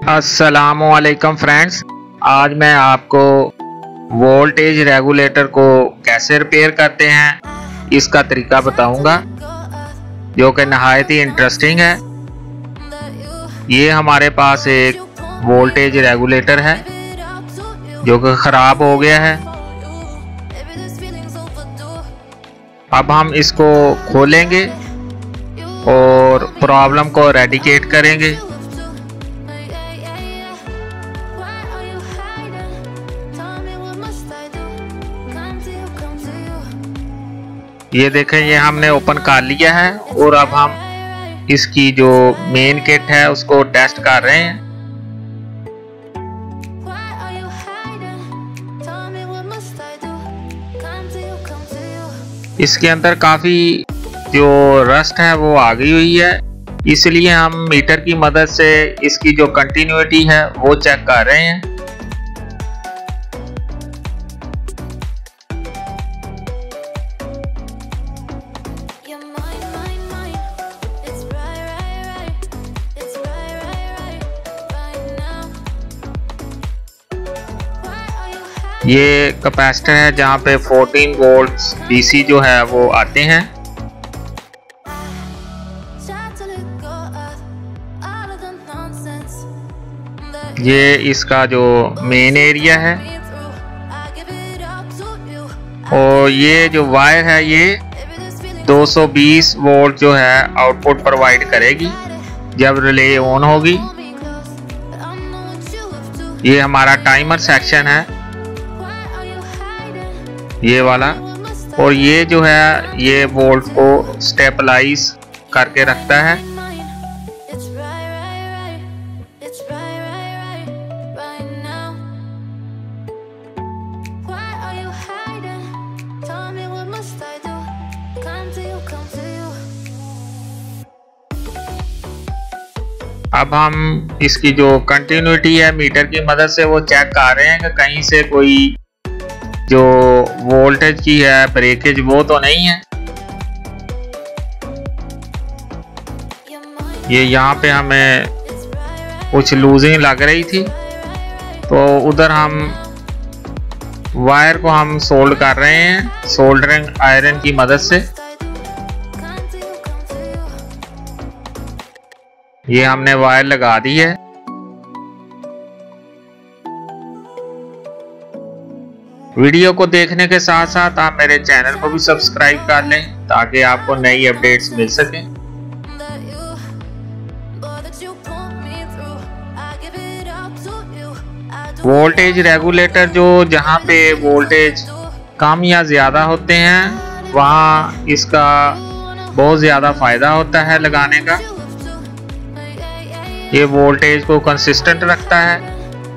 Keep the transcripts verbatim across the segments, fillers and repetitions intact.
अस्सलामुअलैकुम फ्रेंड्स, आज मैं आपको वोल्टेज रेगुलेटर को कैसे रिपेयर करते हैं इसका तरीका बताऊंगा, जो कि नहायत ही इंटरेस्टिंग है। ये हमारे पास एक वोल्टेज रेगुलेटर है जो कि ख़राब हो गया है। अब हम इसको खोलेंगे और प्रॉब्लम को एरेडिकेट करेंगे। ये देखें, ये हमने ओपन कर लिया है और अब हम इसकी जो मेन किट है उसको टेस्ट कर रहे हैं। इसके अंदर काफ़ी जो रस्ट है वो आ गई हुई है, इसलिए हम मीटर की मदद से इसकी जो कंटिन्यूटी है वो चेक कर रहे हैं। ये कैपेसिटर है जहाँ पे चौदह वोल्ट्स डीसी जो है वो आते हैं। ये इसका जो मेन एरिया है और ये जो वायर है ये दो सौ बीस वोल्ट जो है आउटपुट प्रोवाइड करेगी जब रिले ऑन होगी। ये हमारा टाइमर सेक्शन है ये वाला, और ये जो है ये वोल्ट को स्टेबलाइज करके रखता है। अब हम इसकी जो कंटिन्यूटी है मीटर की मदद से वो चेक कर रहे हैं कि कहीं से कोई जो वोल्टेज की है ब्रेकेज वो तो नहीं है। ये यहाँ पे हमें कुछ लूजिंग लग रही थी तो उधर हम वायर को हम सोल्ड कर रहे हैं सोल्डरिंग आयरन की मदद से। ये हमने वायर लगा दी है। वीडियो को देखने के साथ साथ आप मेरे चैनल को भी सब्सक्राइब कर लें ताकि आपको नई अपडेट्स मिल सकें। वोल्टेज रेगुलेटर जो जहाँ पे वोल्टेज कम या ज़्यादा होते हैं वहाँ इसका बहुत ज़्यादा फ़ायदा होता है लगाने का। ये वोल्टेज को कंसिस्टेंट रखता है।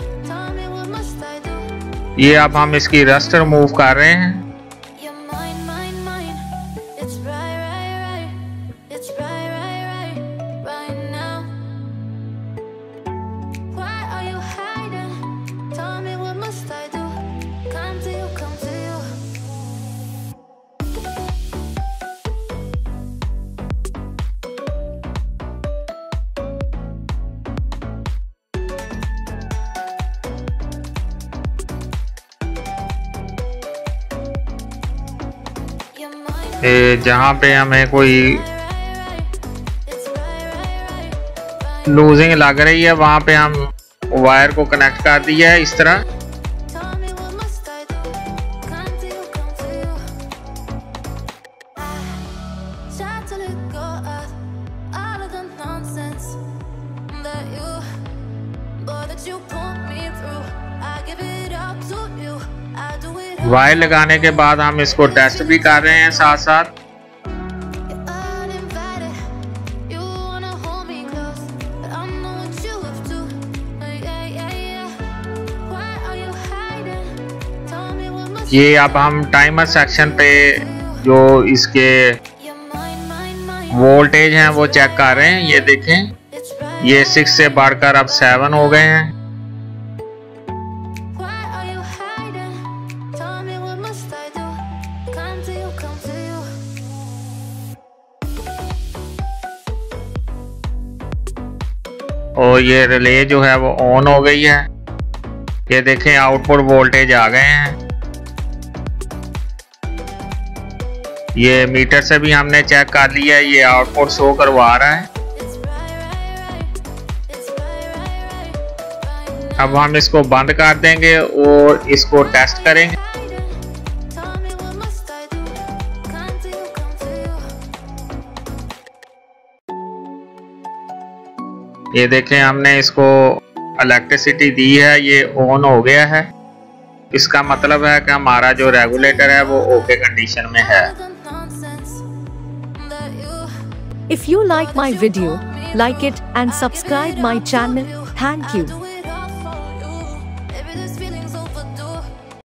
ये अब हम इसकी रस्ट रिमूव कर रहे हैं। जहाँ पे हमें कोई लूजिंग लग रही है वहाँ पे हम वायर को कनेक्ट कर दिया है इस तरह। वायर लगाने के बाद हम इसको टेस्ट भी कर रहे हैं साथ साथ। ये अब हम टाइमर सेक्शन पे जो इसके वोल्टेज हैं वो चेक कर रहे हैं। ये देखें, ये सिक्स से बढ़कर अब सेवन हो गए हैं। और ये रिले जो है वो ऑन हो गई है। ये देखें आउटपुट वोल्टेज आ गए हैं। ये मीटर से भी हमने चेक कर लिया है, ये आउटपुट शो करवा रहा है। अब हम इसको बंद कर देंगे और इसको टेस्ट करेंगे। ये देखें हमने इसको इलेक्ट्रिसिटी दी है, ये ऑन हो गया है। इसका मतलब है कि हमारा जो रेगुलेटर है वो ओके कंडीशन में है। If you like my video, like it and subscribe my channel. Thank you.